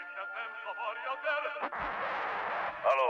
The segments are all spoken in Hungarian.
nem zavarja el. Haló?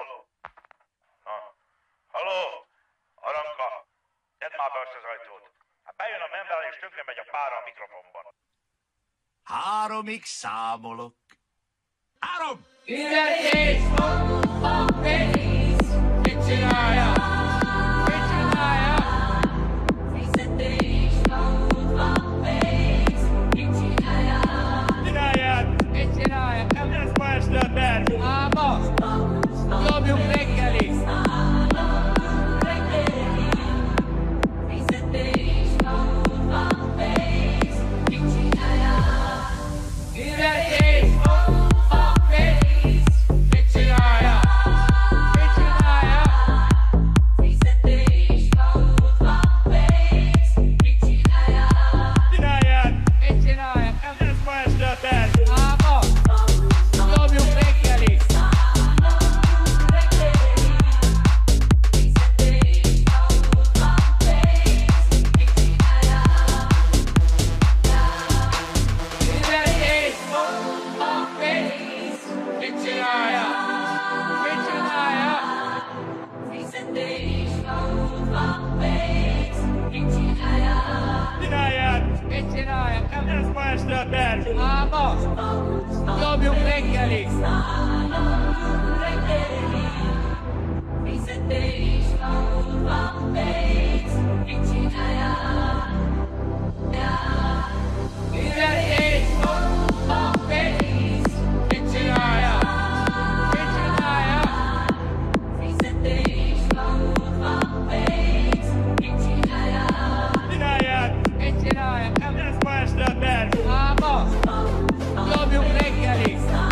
Haló? Aranka, tedd már be azt az ajtót. Hát bejön a member és tönkre megy a pára a mikrofonban. 3-ig számolok. 3! Üres a pénz, mit csinálja? Mit csinálja? Fizetés, a pénz, mit csinálja? Mit csinálja? Nem lesz ma este a terv. Áma, dobjunk reggeli. Fizetés, a pénz, mit csinálja? Üres a pénz, mit csinálja? Mit csinálja? Fizetés, a pénz, mit csinálja? Mit csinálja? Nem lesz ma este a terv. Áma, dobjunk reggeli. Áma, dobjunk reggeli. Fizetés, a pénz, mit csinálja? Fizetés, a pénz, mit csinálja? Mit csinálja? Fizetés, a pénz, mit csinálja? Mit csinálja? Nem lesz ma este a terv. Áma, dobjunk reggeli.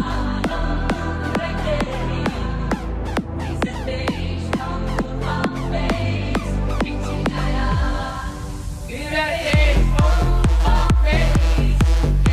Fizetés, a pénz, mit csinálja? Fizetés, a pénz,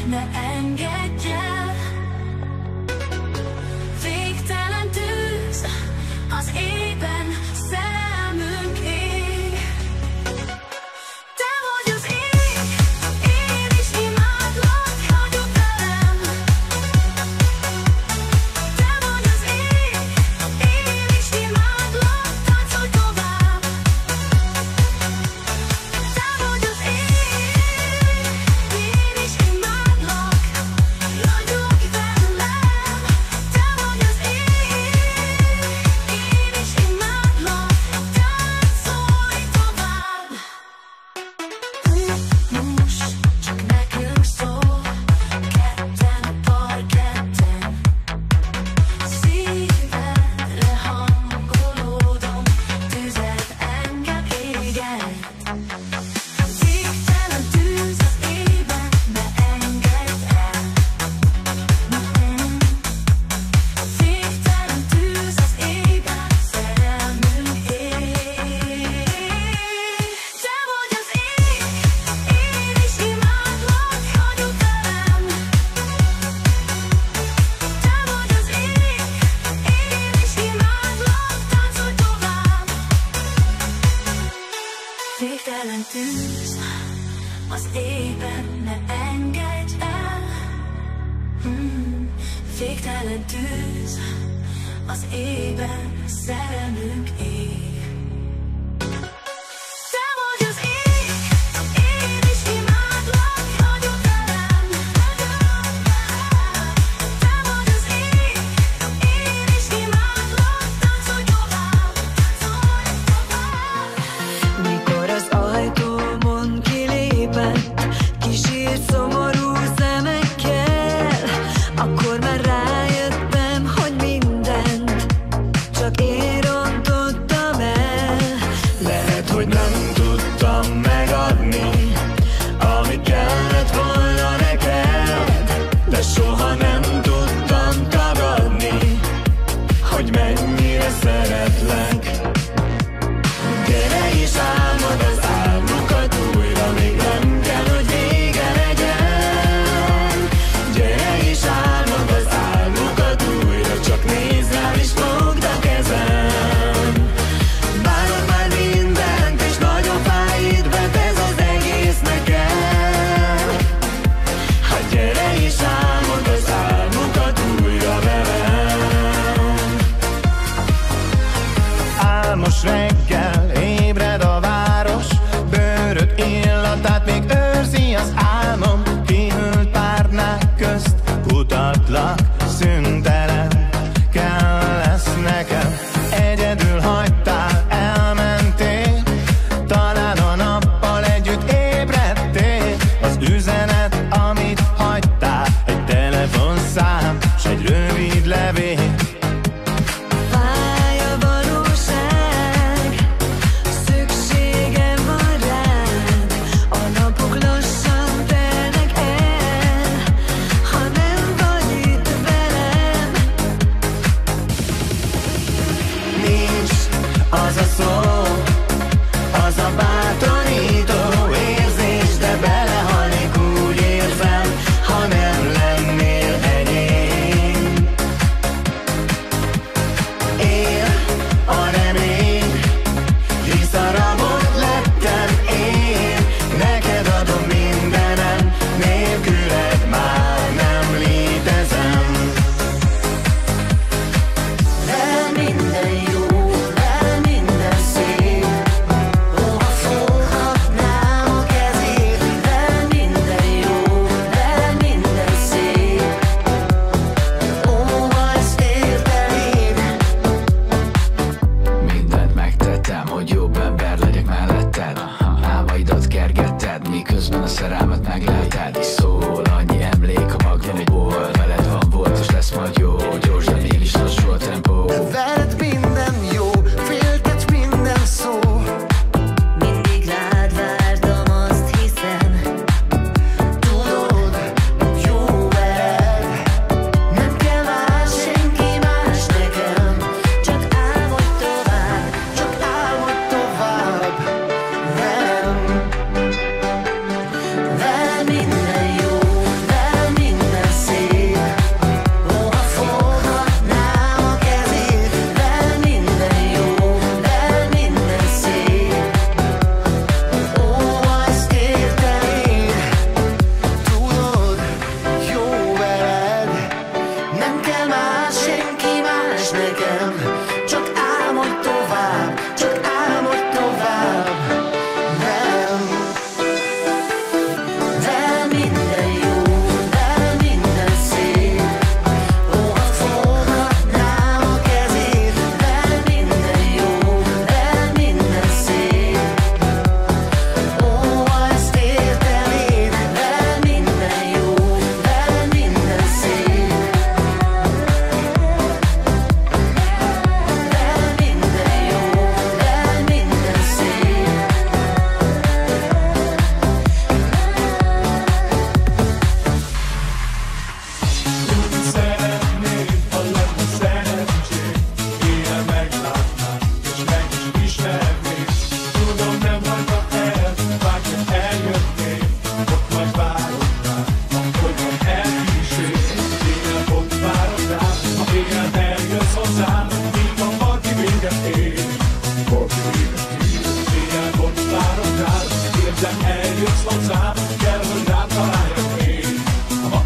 ne engedj el. Végtelen tűz az égben, szerelmünk ég. Te vagy az ég, én is imádlak, hagyjuk velem. Te vagy az ég, én is imádlak, táncolj tovább. Te vagy az ég, én is imádlak, ragyogj velem. Te vagy az ég, én is imádlak, táncolj tovább. Most csak nekünk szól, ketten a parketten. Szívedre hangolódom, tüzet engem éget. Végtelen tűz az égben, ne engedj el. Végtelen tűz az égben, szerelmünk ég. Te vagy az ég, én is imádlak, hagyjuk velem. Te vagy az ég, én is imádlak, táncolj tovább. Végtelen tűz az égben, ne engedj el. Végtelen tűz az égben, szerelmünk ég. Te vagy az ég, én is imádlak, hagyjuk velem. Te vagy az ég, én is imádlak, táncolj tovább, táncolj tovább. Mikor az ajtómon kilépett, kísért szomorú szemekkel, akkor már rájöttem, hogy mindent csak én rontottam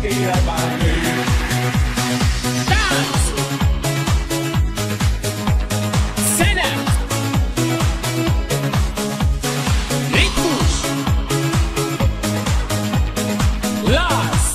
él bánni. Tánc! Zene! Ritmus! Láz!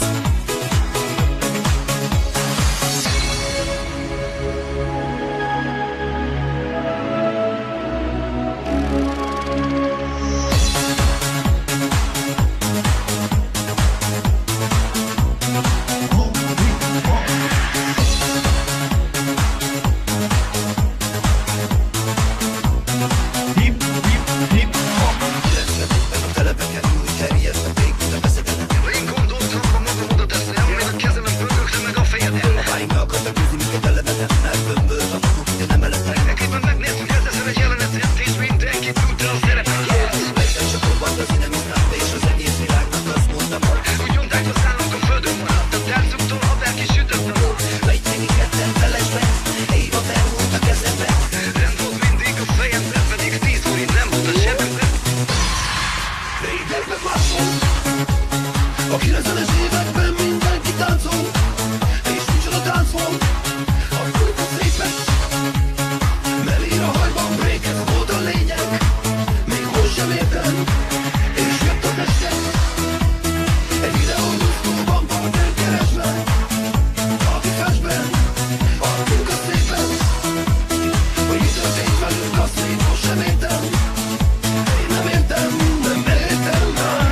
A 90-es években mindenki táncol, és micsoda tánc volt, a kurva szépes. Melír a hajban break, ez volt a lényeg, még most sem értem, és jött a mester. Egy videón diszkóban partner keresve, aki festben, a kurva szépen. Hogy mi történt velünk, azt még most sem értem. Én nem értem, nem értem már.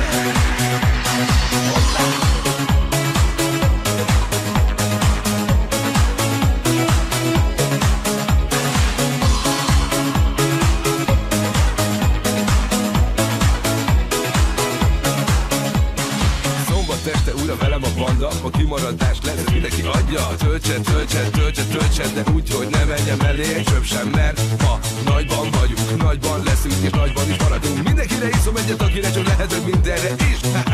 Este újra velem a banda, a kimaradás lesz, mindenki adja. Töltse, de úgy, hogy ne menjem elé, csöbb sem, mert ma nagyban vagyunk, nagyban leszünk, és nagyban is maradunk. Mindenkire iszom egyet, akire csak lehet, hogy mindenre is.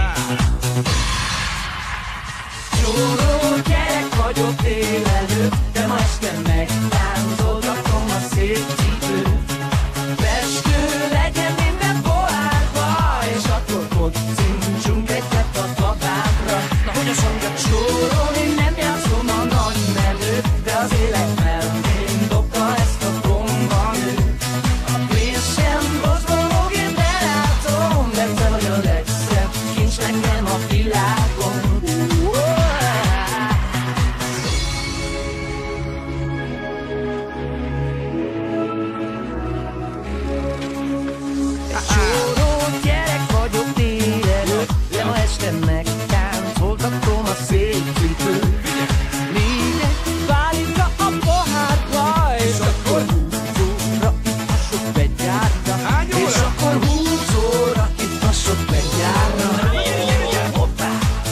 Csóró gyerek vagyok délelőtt, de ma este megtáncolgatom a szép cipőt. Festő legyen minden pohárba, és akkor kocincsunk egyet a tabákra. Na hogy a songa csórolni nem játszom a nagy menőt, de az élet mellén dobta ezt a bombanőt. A pénz sem bozbolog, én belátom, de te vagy a legszebb kincs nekem a világon. Csóró gyerek vagyok délelőtt, de ma este megtáncolgatom a szép cipőt. Még egy pálinka a pohárba, és akkor 20 óra itt a sok begyárra. És akkor 20 óra itt a sok begyárra. Hoppá!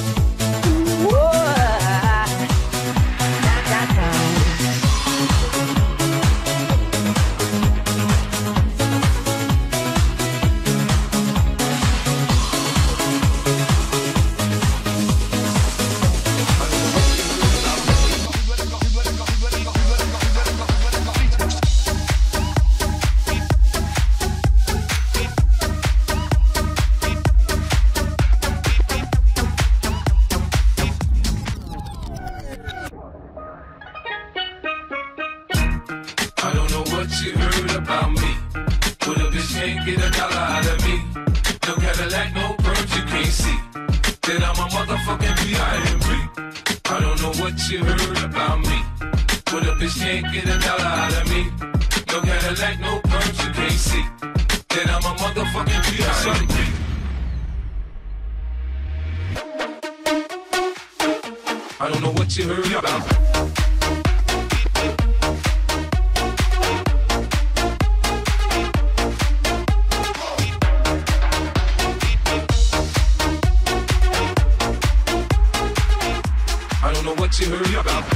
I don't know what you heard about me, but a bitch can't get a dollar out of me. No Cadillac, no perms, you can't see that I'm a motherfucking B.I.M.B. I don't know what you heard about me, but a bitch can't get a dollar out of me. No Cadillac, no perms, you can't see that I'm a motherfucking B.I.M.B. I don't know what you heard about. I don't know what you heard about.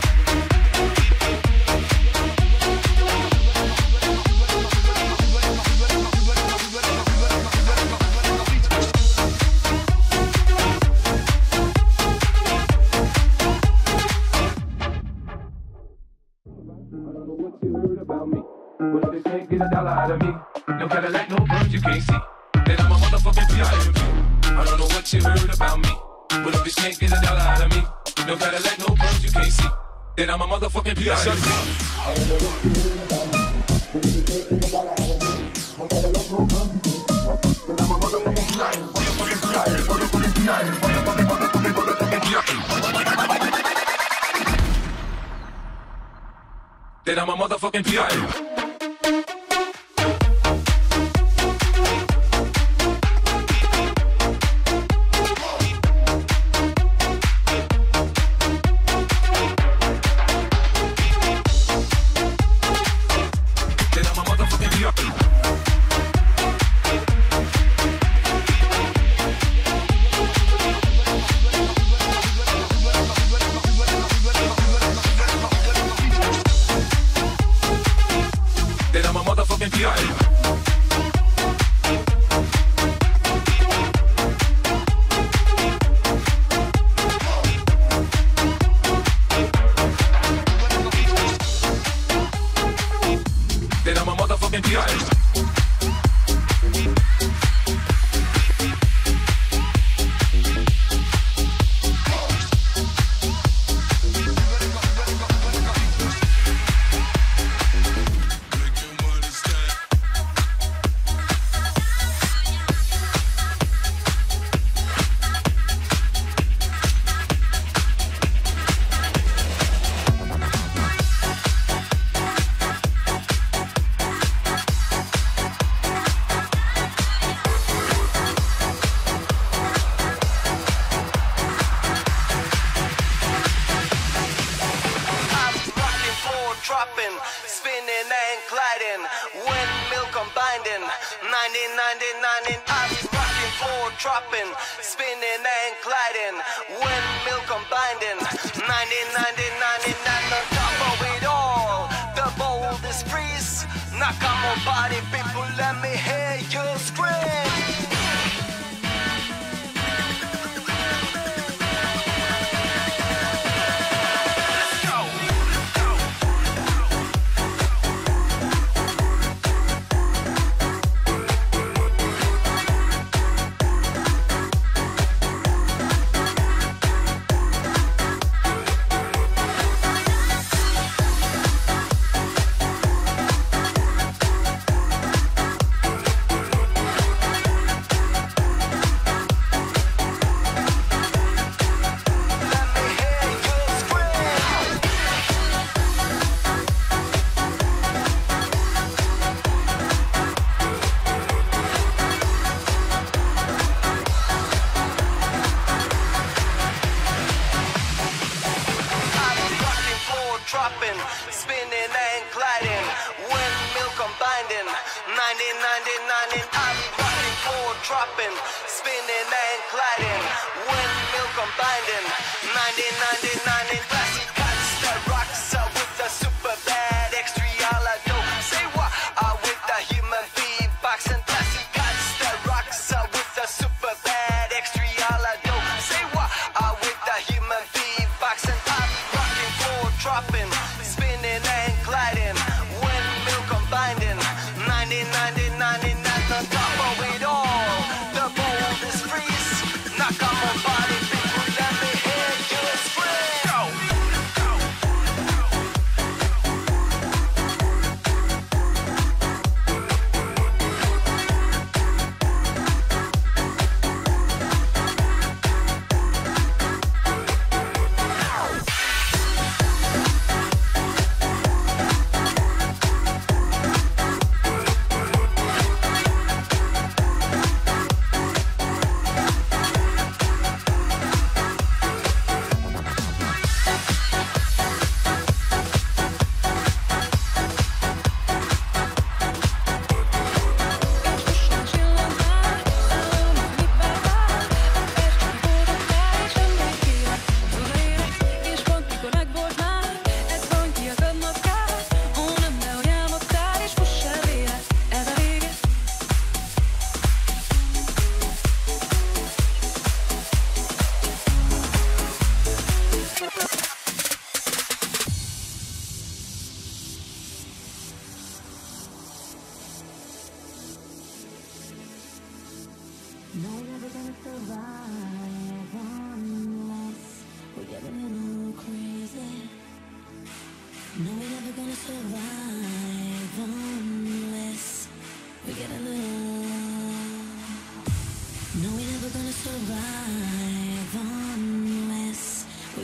But if they can't get a dollar out of me, no Cadillac, no perms, you can't see that I'm a motherfucking B.I.M.B. I don't know what you heard about me, Well, if bitch can't get a dollar out of me, no Cadillac, no perms you can't see, then I'm a motherfucking P.I.M.P. Then I'm a motherfucking P.I.M.P.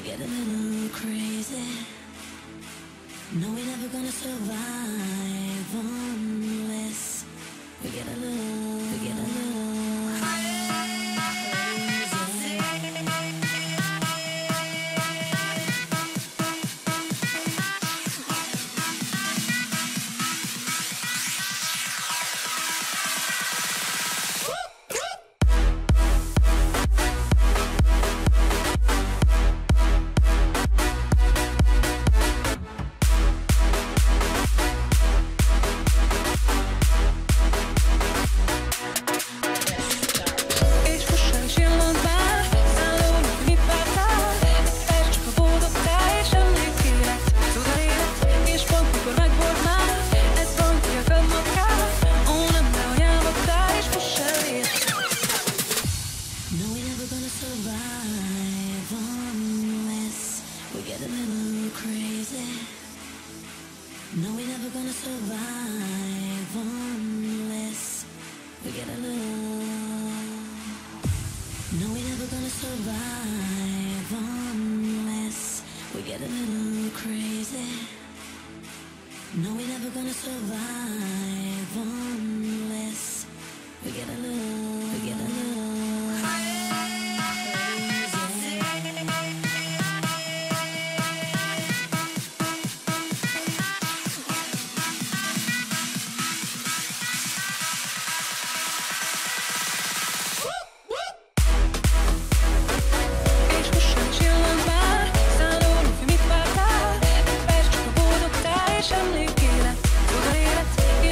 get a little crazy. No, we're never gonna survive unless we get a little És fussál és illant már, szállónak mit vártál? Ez csak a boldogtál és emlékkélet, cudar élet, és pont mikor megvolt már, ez van ki a fönnmakkál, ó nem ne ajánlottál, és fussál élet. No, we're never gonna survive unless we get a little crazy. No, we're never gonna survive unless we get a little. No, we're never gonna survive unless we get a little crazy. No, we're never gonna survive unless we get a little. És fussál és illant már, szállónak mit vártál? Ez csak a boldogtál és emlékkélet, cudar élet,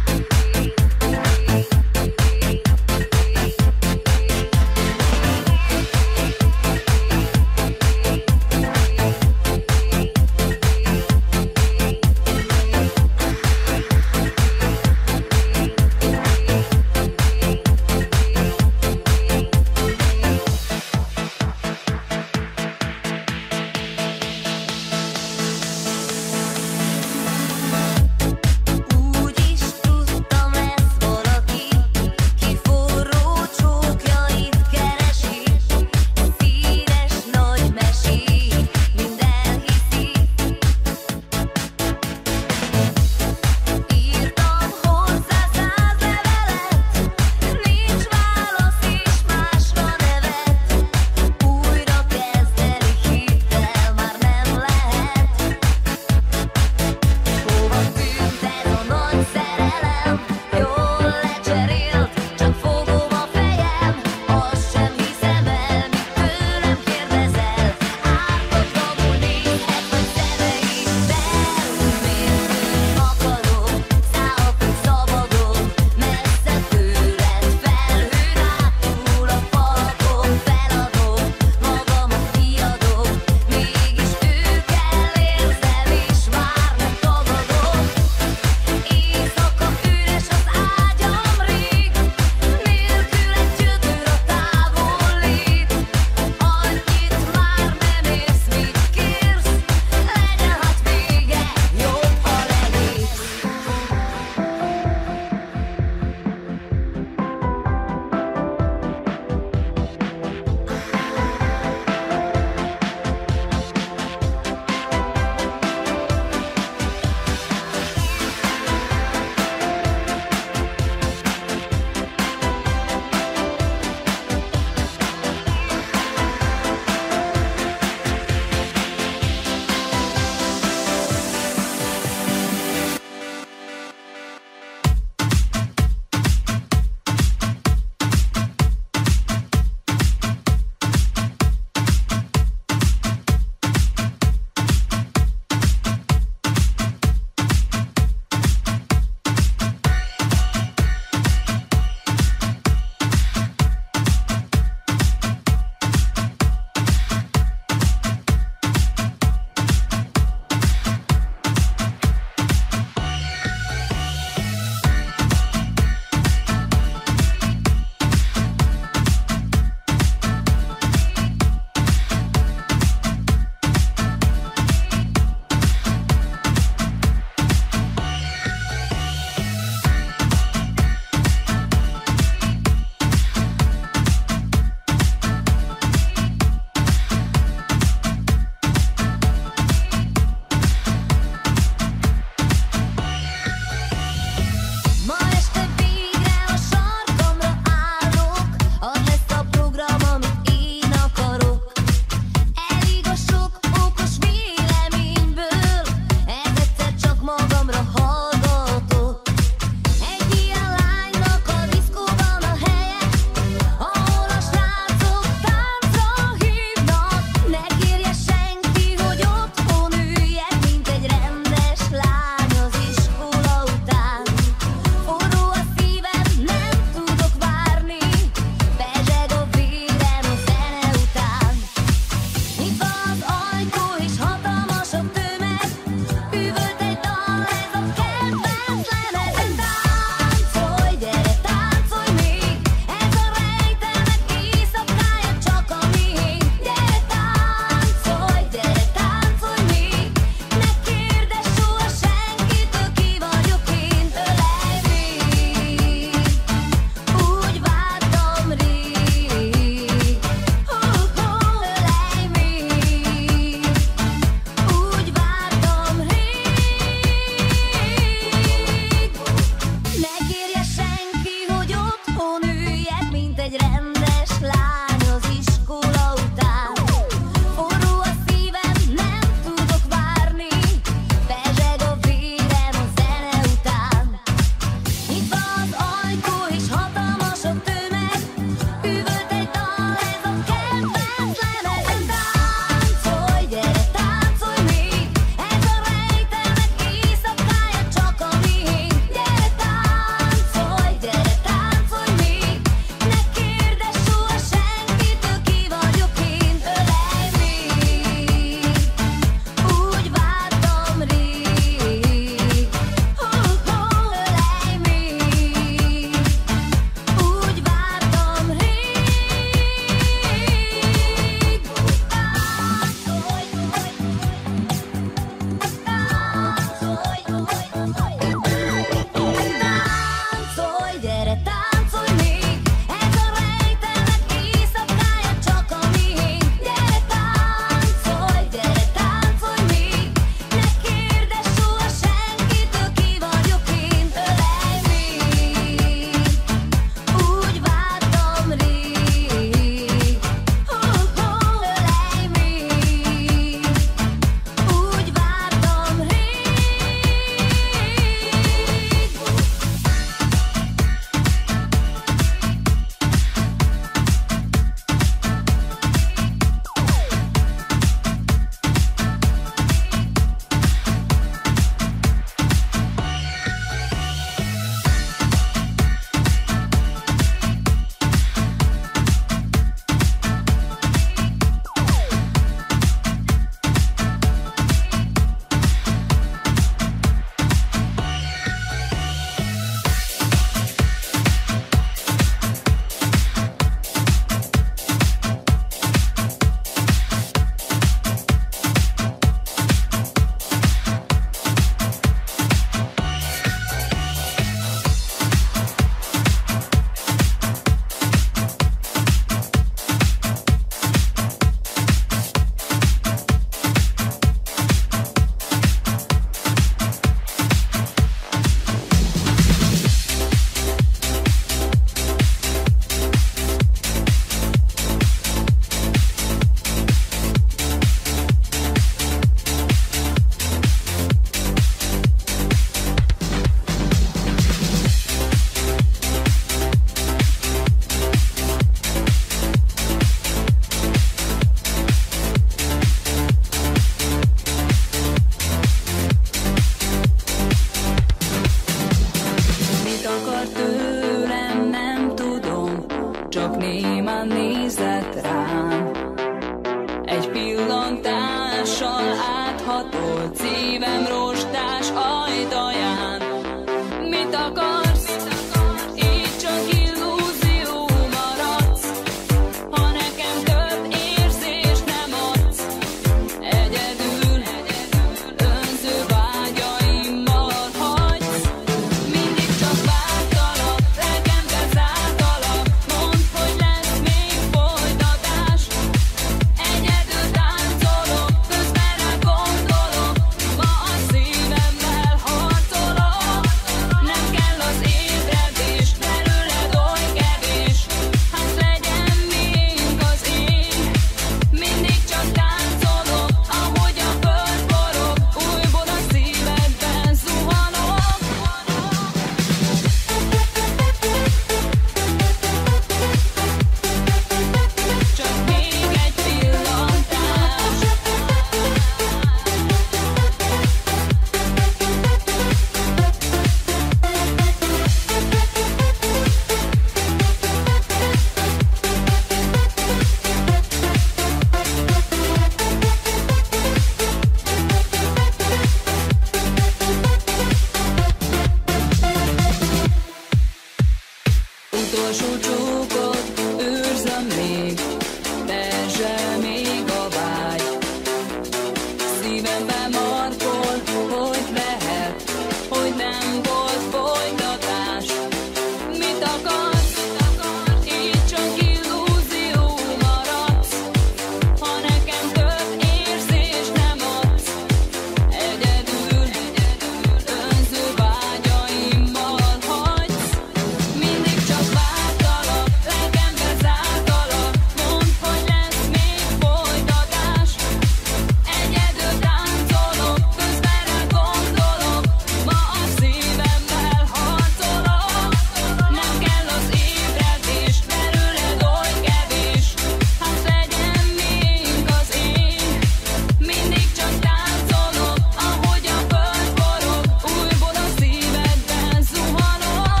utolsó csókot őrzöm még, perzsel még a vágy. Szívembe markol, hogy lehet, hogy nem volt folytatás. Mit akarsz? Így csak illúzió maradsz, ha nekem több érzés nem adsz. Egyedül, önző vágyaimmal hagysz. Mindig csak vártalak, lelkembe zártalak. Mondd, hogy lesz még folytatás. Egyedül táncolok, közben rád gondolok. Ma a szívemmel harcolok. Nem kell az ébredés, belőled oly kevés. Hát legyen miénk az én. Mindig csak táncolok, ahogy a föld forog. Újból a szívedben zuhanok.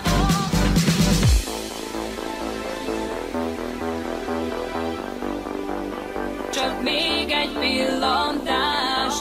Csak még egy pillantást.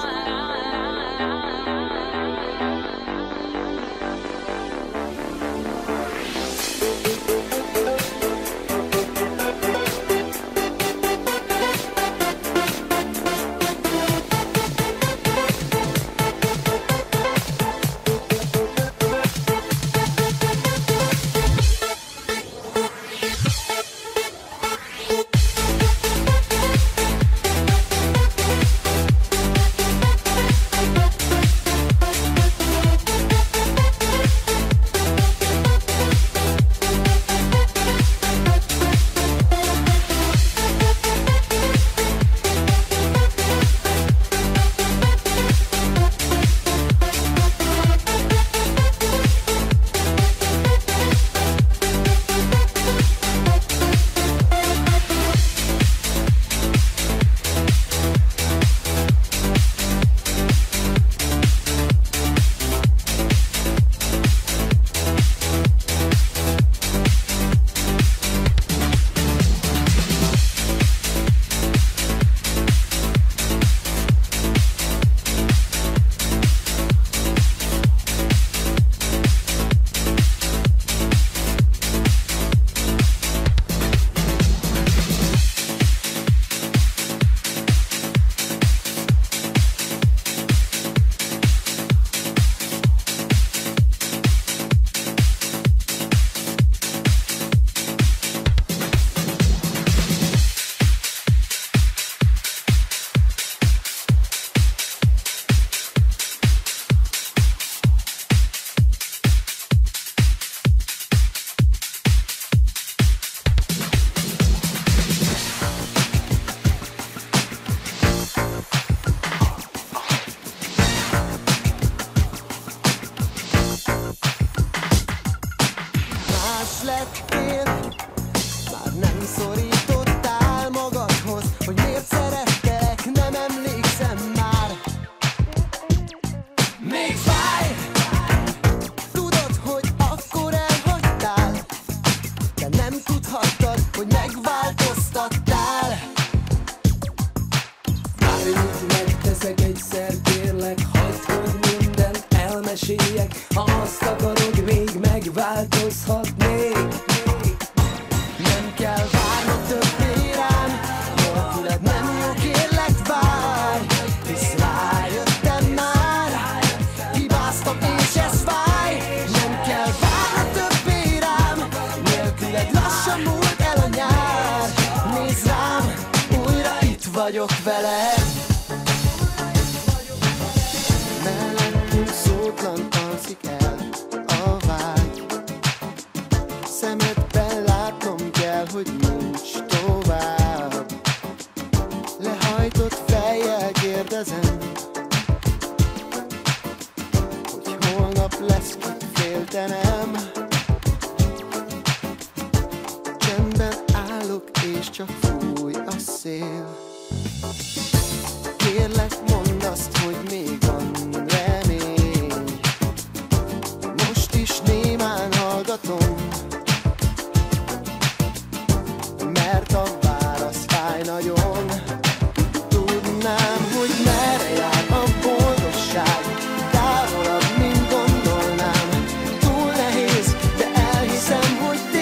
Más lettél, már nem szorítottál magadhoz, hogy miért szerettelek, nem emlékszem már. Még fáj, tudod, hogy akkor elhagytál, de nem tudhattad, hogy megváltoztattál. Várj, mit megteszek egyszer, kérlek, hagyd, hogy mindent elmeséljek. Ha azt akarod, még megváltozhatnék. Nem kell várnod többé rám, nélküled nem jó, kérlek, várj. Hisz rájöttem már, hibáztam és ez fáj. Nem kell várnod többé rám, nélküled lassan múlt el a nyár. Nézd rám, újra itt vagyok veled. Mellettünk szótlan alszik el a vágy. Szemedben látnom kell, hogy nincs tovább. Lehajtott fejjel kérdezem, hogy holnap lesz kit féltenem. Csendben állok és csak fúj a szél. Kérlek, mondd azt, hogy még van remény. Most is némán hallgatom, mert a válasz fáj nagyon. Tudnám, hogy merre jár a boldogság, távolabb, mint gondolnám. Túl nehéz, de elhiszem, hogy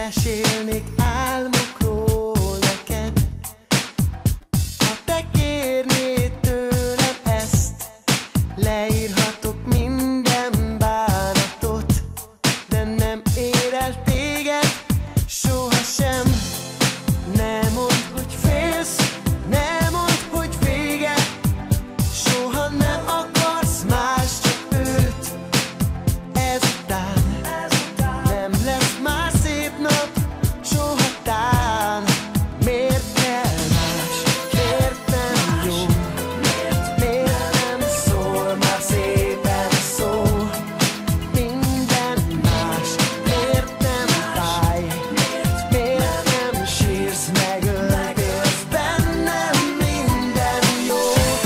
mesélnék álmokról neked. Ha te kérnéd tőlem ezt, leírhatok minden bánatot, de nem ér el téged sohasem. Ne mondd, hogy félsz, ne mondd, hogy vége, soha nem akarsz más, csak őt. Ezután nem lesz már szép nap, sohatán. Miért kell más, miért nem jó, miért nem szól már szépen szó? Minden más, miért nem fáj, miért nem sírsz, megöltél bennem minden jót.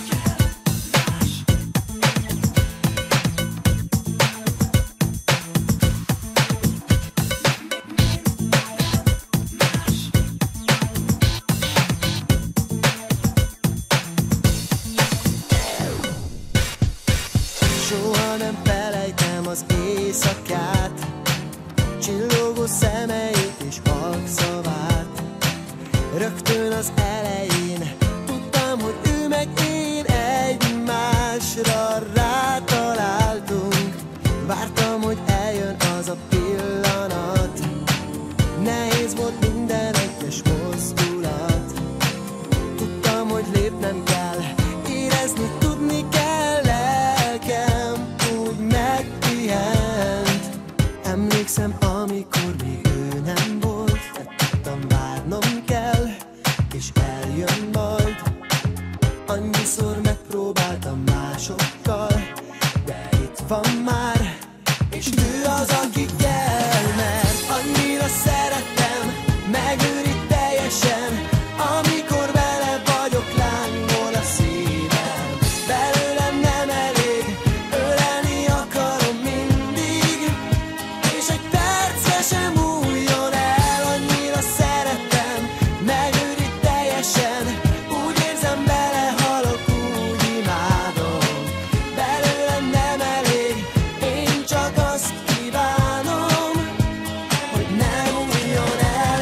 Soha nem felejtem az éjszakát, csillogó szemeit és halkszavát. Rögtön az elején tudtam, hogy ő meg én egymásra rátaláltunk. Vártam, hogy eljön az a pillanat, nehéz volt minden egyes mozdulat. Tudtam, hogy lépnem kell, érezni tudni kell, lelkem úgy megpihent. Emlékszem, amikor még ő nem volt, de tudtam, várnom kell, és eljön majd. Annyiszor megpróbáltam másokkal, de itt van már, és ő az, aki kell, mert annyira szeretem, megőrít teljesen. Amikor vele vagyok, lángol a szívem, belőlem nem elég, ölelni akarom mindig, és egy percre sem múljon el. Annyira szeretem, megőrít teljesen, úgy érzem, belehalok, úgy imádom. Belőlem nem elég, én csak azt kívánom, hogy ne múljon el.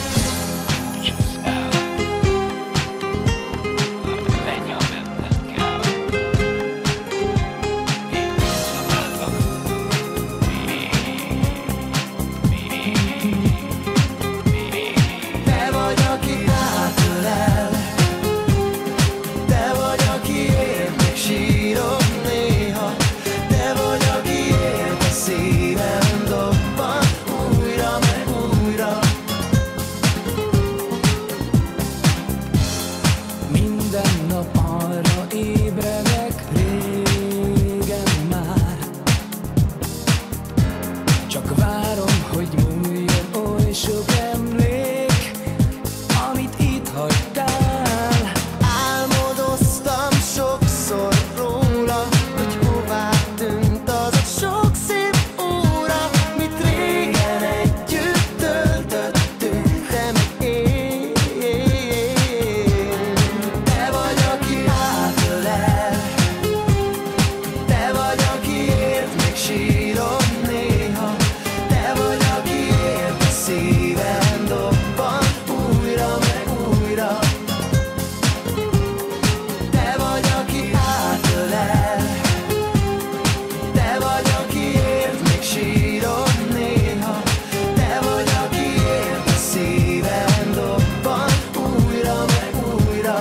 Te vagy, aki átölel, te vagy, akiért még sírok néha, te vagy, akiért a szívem dobban újra meg újra. Minden nap arra ébredek, régen már, csak várom, hogy múljon oly sok emlék, amit itt hagytál. Álmodoztam sokszor róla, hogy hová tűnt az a sok szép óra, mit régen együtt töltöttünk, te meg én. Te vagy, aki átölel, te vagy, akiért még sírok néha, te vagy, akiért a szívem dobban újra meg újra. Te vagy, aki átölel, te vagy, akiért még sírok néha, te vagy, akiért a szívem dobban újra meg újra.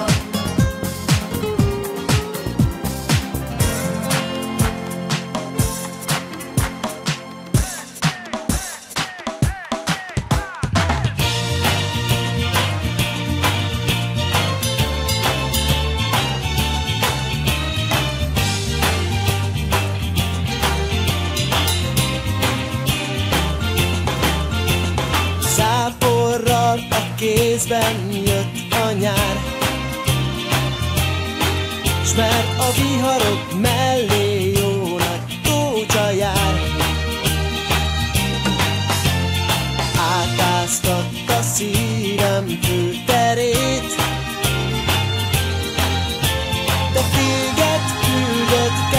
Záporral a kézben jött a nyár, s mert a viharok mellé jó nagy tócsa jár. Átáztatta szívem főterét, de téged küldött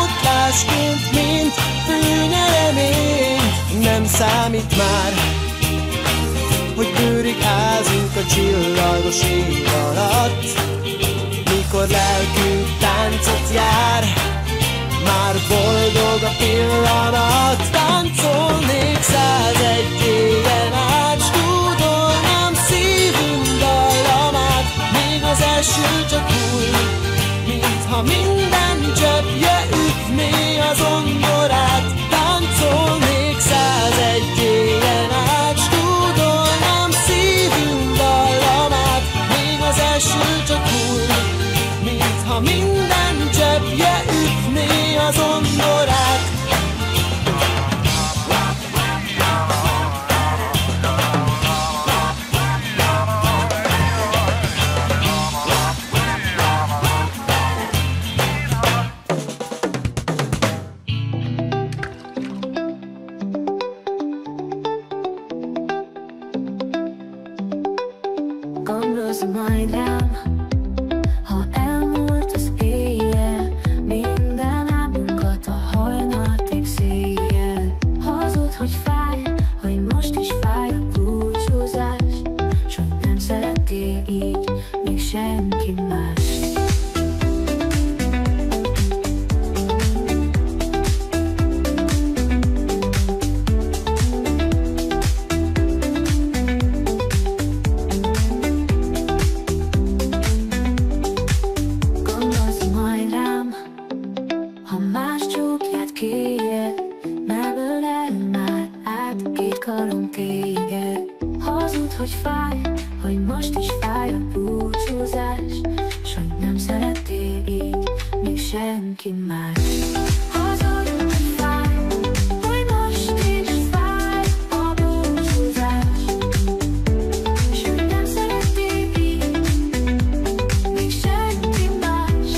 kárpótlásként, mint fűnyeremény. Nem számít már, a csillagos ég alatt. Mikor lelkünk táncot jár, már boldog a pillanat. Táncolnék 101 éven át, s tudolnám szívünk dallamát. Még az eső csak hull, mintha minden cseppje ütné az ongorát. Táncolnék 101 éven át, s tudolnám szívünk dallamát. Még az eső csak hull, mintha minden cseppje ütné az ongorát. Gondolsz majd rám, ha elmúlt az éjjel, minden álmunkat a hajnaltig széjjel. Hazud, hogy fáj, hogy most is fáj a búcsúzás, s hogy nem szerettél így még senki más. Gondolsz majd rám, ha más csókját kér, mert ölel már át két karom téged. Hazud, hogy fáj, hogy most is fáj a búcsúzás, s hogy nem szerettél így még senki más. Hazud, hogy fáj, hogy most is fáj a búcsúzás, s hogy nem szerettél így még senki más.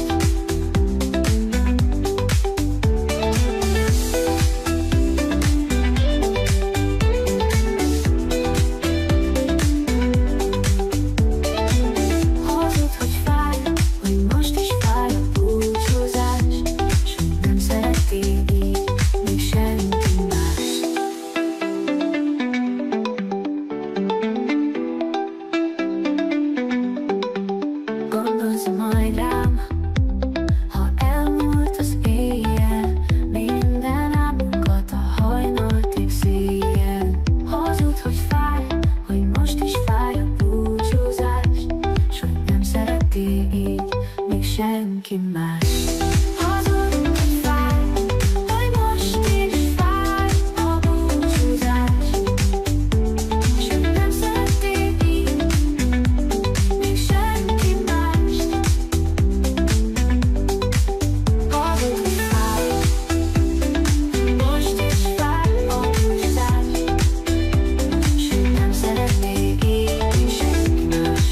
Hazud, hogy fáj, hogy most is fáj a búcsúzás, s hogy nem szerettél így még senki más. Gondolsz majd rám, ha elmúlt az éjjel, minden álmunkat a hajnaltig széjjel. Hazud, hogy fáj, hogy most is fáj a búcsúzás, s hogy nem szerettél így még senki más. Hazud, hogy fáj, hogy most is fáj a búcsúzás, s hogy nem szerettél így még senki más. Hazud, hogy fáj, hogy most is fáj a búcsúzás, s hogy nem szerettél így még senki más.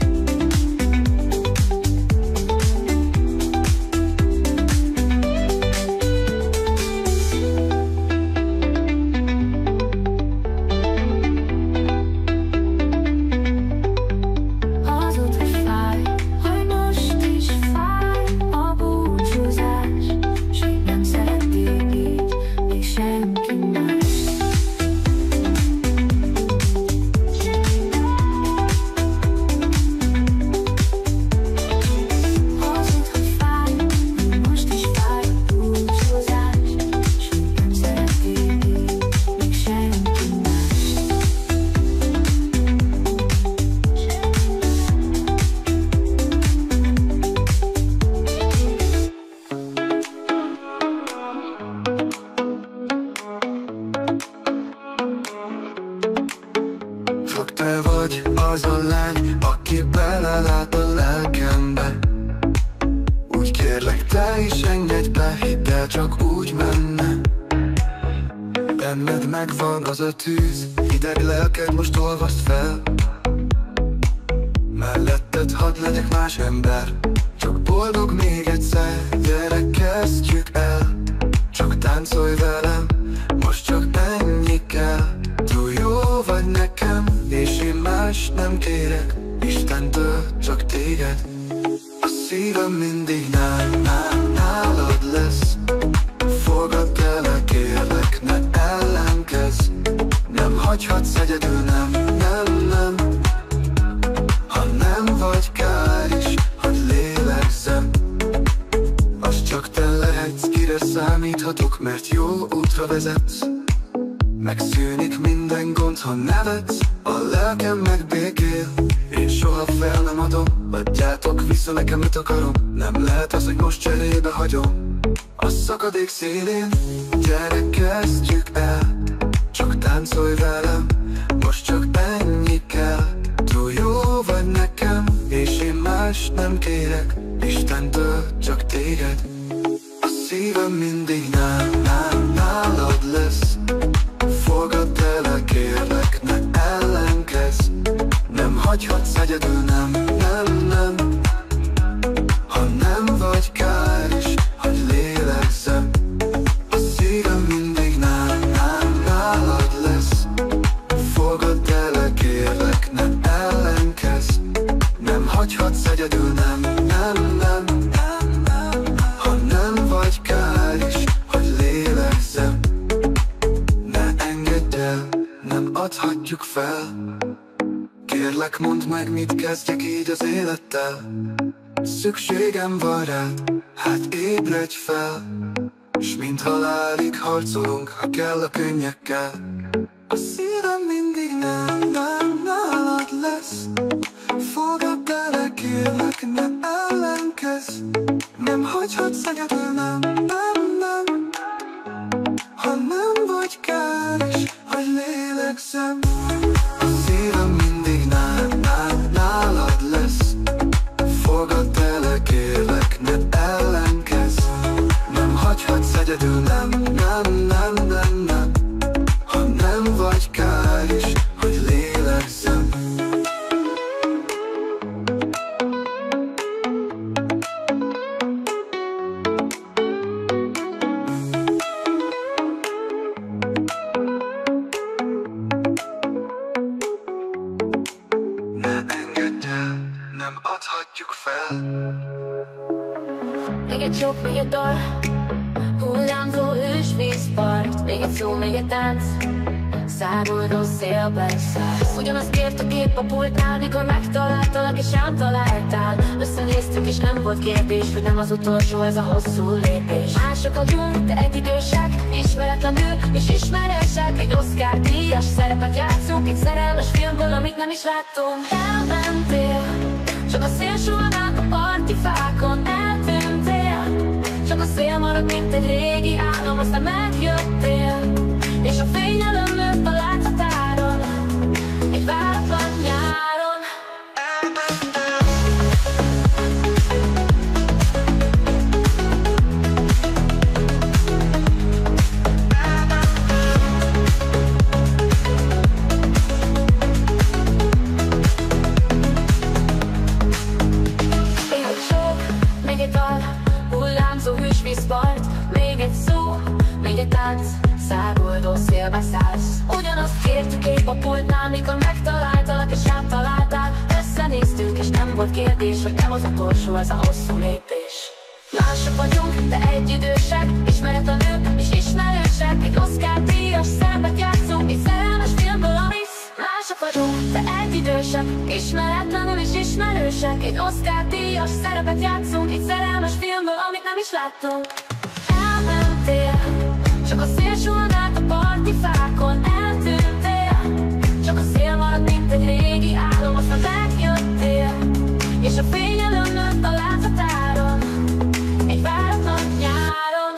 Hazud, hogy fáj, hogy most is fáj a búcsúzás, s hogy nem szerettél így még senki más. Hazud, hogy fáj, hogy most is fáj a búcsúzás, s hogy nem szerettél így még senki más. Csak te vagy az a lány, aki belelát a lelkembe. Úgy kérlek, te is engedj be, hidd el, csak úgy menne. Benned megvan az a tűz, hideg lelked most olvasd fel. Melletted hadd legyek más ember, csak boldog még egyszer, gyere kezdjük el. Csak táncolj velem, most csak ennyi kell. Túl jó vagy nekem, és én más nem kérek, Istentől csak téged. A szívem mindig nálad lesz. Fogadd el, kérlek, ne ellenkezz. Nem hagyhatsz egyedül, nem, nem, nem. mert jó útra vezetsz. Megszűnik minden gond, ha nevetsz, a lelkem megbékél. Én soha fel nem adom, adjátok vissza nekem, mit akarom. Nem lehet az, hogy most cserébe hagyom. A szakadék szélén, gyere kezdjük el. Csak táncolj velem, most csak ennyi kell. Túl jó vagy nekem, és én más nem kérek. Istentől csak téged. A szívem mindig nálad lesz. Fogadd el, kérlek, ne ellenkezz. Nem hagyhatsz egyedül, nem. Ha nem vagy kár is, hogy lélegzem. A szívem mindig nálad lesz. Fogadd el, kérlek, ne ellenkezz. Nem hagyhatsz egyedül, nem. Ha nem vagy kár is, hogy lélegzem. Ne engedd el, nem adhatjuk fel. Kérlek, mondd meg, mit kezdjek így az élettel. Szükségem van rád, hát ébredj fel. S mint halálig harcolunk, ha kell a könnyekkel. A szívem mindig nálad lesz. Fogadd el, kérlek, ne ellenkezz. Nem hagyhatsz egyedül, nem. Ha nem vagy kár is, hogy lélegzem. A szívem mindig nálad lesz. Fogadd el, kérlek, ne ellenkezz. Nem hagyhatsz egyedül, nem. Ha nem vagy kár is, hogy lélegzem. Nem adhatjuk fel. Még egy csók, még egy dal, hullámzó ősvízpart. Még egy szó, még egy tánc, száguldó szélben szállsz. Ugyanazt kért a gép a pultnál, mikor megtaláltalak és rám találtál. Összenéztünk és nem volt kérdés, hogy nem az utolsó ez a hosszú lépés. Mások vagyunk, de egyidősek, ismeretlenül és ismerősek. Egy Oscar-díjas szerepet játszunk egy szerelmes filmből, amit nem is láttunk. Elmentél, csak a szél suhan át a parti fákon. Eltűntél, csak a szél marad, mint egy régi álom. Aztán megjöttél, és a fényelem nőtt a láthatáron. Egy váratlan nyáron. Még egy csók, még egy dal, hullámzó hűsvízpart. Még egy szó, még egy tánc, száguldó szélbe szállsz. Ugyanazt kértük épp a pultnál, mikor megtaláltalak és rám találtál. Összenéztünk és nem volt kérdés, hogy nem az utolsó ez a hosszú lépés. Mások vagyunk, de egyidősek, ismeretlenül és ismerősek. Egy Oscar-díjas szerepet játszunk egy szerelmes filmből, amit mások vagyunk, de egyidősek, ismeretlenül és ismerősek. Egy Oscar-díjas szerepet játszunk egy szerelmes filmből, amit nem is láttunk. Elmentél, csak a szél suhan át a parti fákon. Eltűntél, csak a szél marad, mint egy régi álom. Aztán megjöttél, és a fényelem nőtt a láthatáron. Egy váratlan nyáron.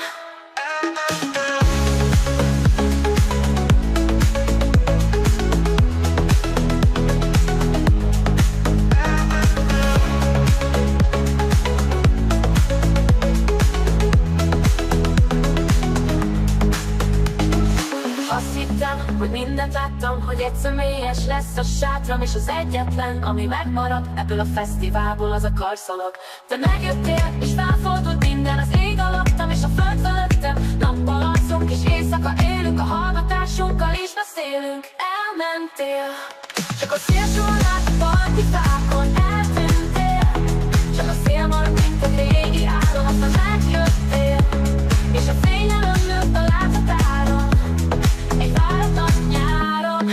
Azt hittem, hogy mindent láttam, hogy egy személyes lesz a sátram. És az egyetlen, ami megmarad ebből a fesztiválból, az a karszalag. Te megjöttél, és felfordult minden, az ég alattam és a föld fölöttem. Nappal alszunk és éjszaka élünk, a hallgatásunkkal is beszélünk. Elmentél, csak a szél suhan át a parti fákon. Eltűntél, csak a szél marad, mint egy régi álom. Aztán megjöttél, és a fényelem nőtt a láthatáron. Egy váratlan nyáron.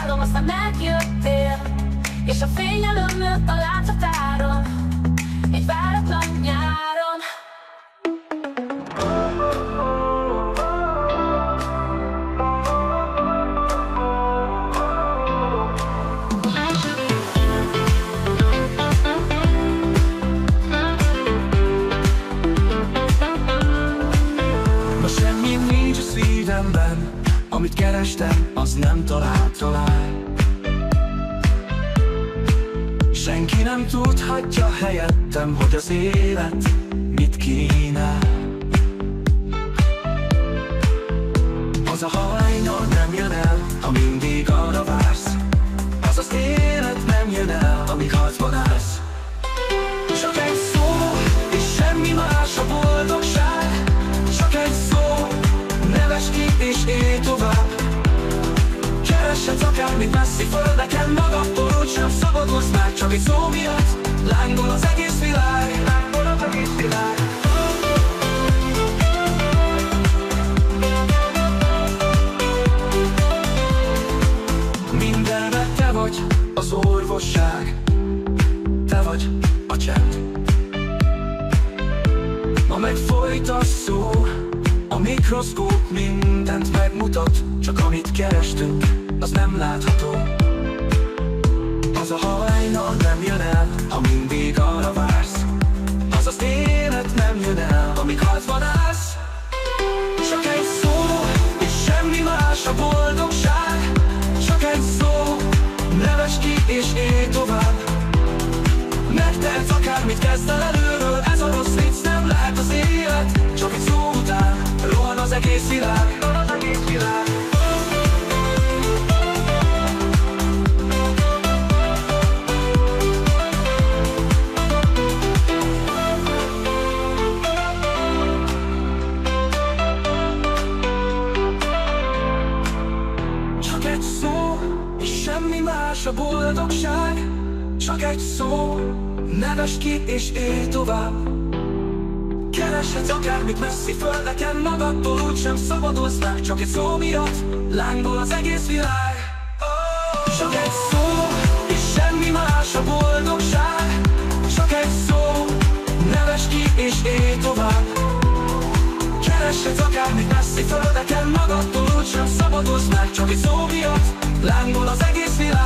várom, aztán megjöttél, és a fényelőm nőtt a láthatáron, egy váratlan nyáron. Ma semmi nincs a szívemben, amit kerestem, az nem talál. Senki nem tudhatja helyettem, hogy az élet mit kínál. Az a hajnal nem jön el, ha mindig arra vársz. Az az élet nem jön el, amíg harcban állsz. Csak egy szó, és semmi más a boldogság. Csak egy szó, neves ki és élj tovább. Kereshetsz akármit messzi földeken, magadtól úgysem szabadulsz meg. Csak egy szó miatt lángol az egész világ, lángol az egész világ. Mindenre te vagy az orvosság, te vagy a csend. Ma megfolyt a szó, a mikroszkóp mindent megmutat. Csak amit kerestünk, az nem látható. Az a hajnal nem jön el, ha mindig arra vársz. Az az élet nem jön el, amíg harcban állsz. Csak egy szó, és semmi más a boldogság. Csak egy szó, neves ki és élj tovább. Megtehetsz akármit, kezd el előről. Ez a rossz vicc, nem lehet az élet. Csak egy szó után rohan az egész világ, rohan az egész világ. Csak egy szó, és semmi más a boldogság. Csak egy szó, neves ki és élj tovább. Kereshetsz akármit messzi földeken, magadtól úgysem szabadulsz meg. Csak egy szó miatt lángol az egész világ. Csak egy szó, és semmi más a boldogság. Csak egy szó, neves ki és élj tovább. Kereshetsz akármit messzi földeken, magadtól úgysem szabadulsz meg. Csak egy szó miatt lángol az egész világ.